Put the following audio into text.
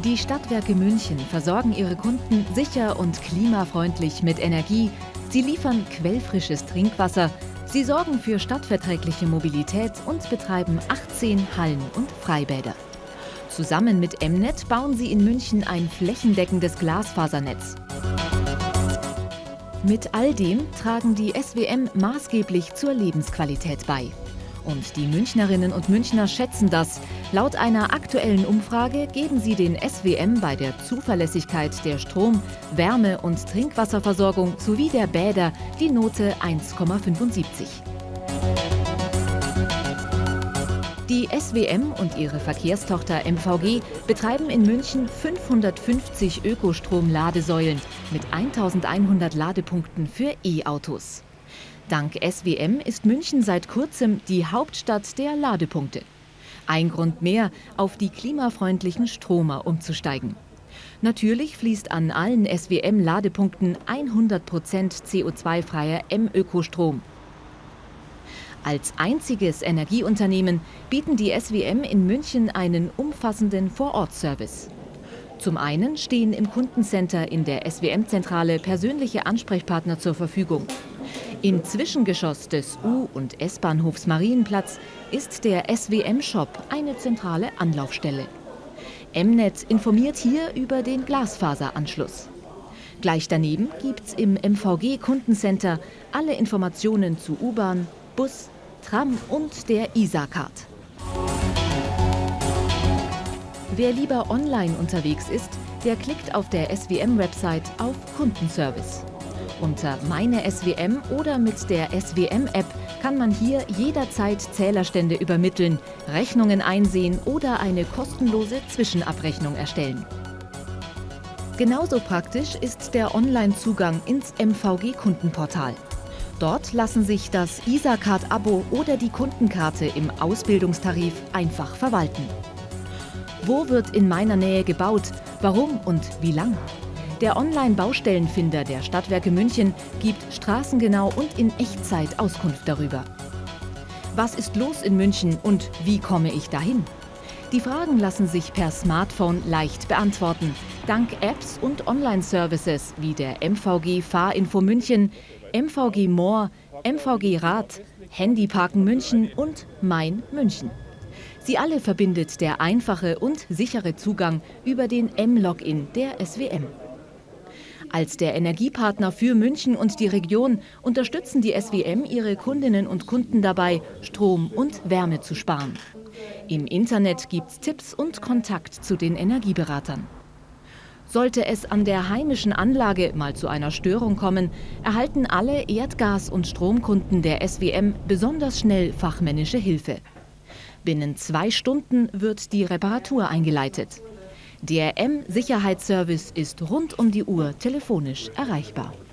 Die Stadtwerke München versorgen ihre Kunden sicher und klimafreundlich mit Energie. Sie liefern quellfrisches Trinkwasser. Sie sorgen für stadtverträgliche Mobilität und betreiben 18 Hallen- und Freibäder. Zusammen mit M-Net bauen sie in München ein flächendeckendes Glasfasernetz. Mit all dem tragen die SWM maßgeblich zur Lebensqualität bei. Und die Münchnerinnen und Münchner schätzen das. Laut einer aktuellen Umfrage geben sie den SWM bei der Zuverlässigkeit der Strom-, Wärme- und Trinkwasserversorgung sowie der Bäder die Note 1,75. Die SWM und ihre Verkehrstochter MVG betreiben in München 550 Ökostrom-Ladesäulen mit 1100 Ladepunkten für E-Autos. Dank SWM ist München seit kurzem die Hauptstadt der Ladepunkte. Ein Grund mehr, auf die klimafreundlichen Stromer umzusteigen. Natürlich fließt an allen SWM-Ladepunkten 100% CO2-freier M-Ökostrom. Als einziges Energieunternehmen bieten die SWM in München einen umfassenden Vorortservice. Zum einen stehen im Kundencenter in der SWM-Zentrale persönliche Ansprechpartner zur Verfügung. Im Zwischengeschoss des U- und S-Bahnhofs Marienplatz ist der SWM-Shop eine zentrale Anlaufstelle. M-Net informiert hier über den Glasfaseranschluss. Gleich daneben gibt's im MVG-Kundencenter alle Informationen zu U-Bahn, Bus, Tram und der Isar-Card. Wer lieber online unterwegs ist, der klickt auf der SWM-Website auf Kundenservice. Unter Meine SWM oder mit der SWM-App kann man hier jederzeit Zählerstände übermitteln, Rechnungen einsehen oder eine kostenlose Zwischenabrechnung erstellen. Genauso praktisch ist der Online-Zugang ins MVG-Kundenportal. Dort lassen sich das Isar-Card-Abo oder die Kundenkarte im Ausbildungstarif einfach verwalten. Wo wird in meiner Nähe gebaut? Warum und wie lang? Der Online-Baustellenfinder der Stadtwerke München gibt straßengenau und in Echtzeit Auskunft darüber. Was ist los in München und wie komme ich dahin? Die Fragen lassen sich per Smartphone leicht beantworten, dank Apps und Online-Services wie der MVG Fahrinfo München, MVG More, MVG Rad, Handyparken München und Mein München. Sie alle verbindet der einfache und sichere Zugang über den M-Login der SWM. Als der Energiepartner für München und die Region unterstützen die SWM ihre Kundinnen und Kunden dabei, Strom und Wärme zu sparen. Im Internet gibt's Tipps und Kontakt zu den Energieberatern. Sollte es an der heimischen Anlage mal zu einer Störung kommen, erhalten alle Erdgas- und Stromkunden der SWM besonders schnell fachmännische Hilfe. Binnen 2 Stunden wird die Reparatur eingeleitet. Der M-Sicherheitsservice ist rund um die Uhr telefonisch erreichbar.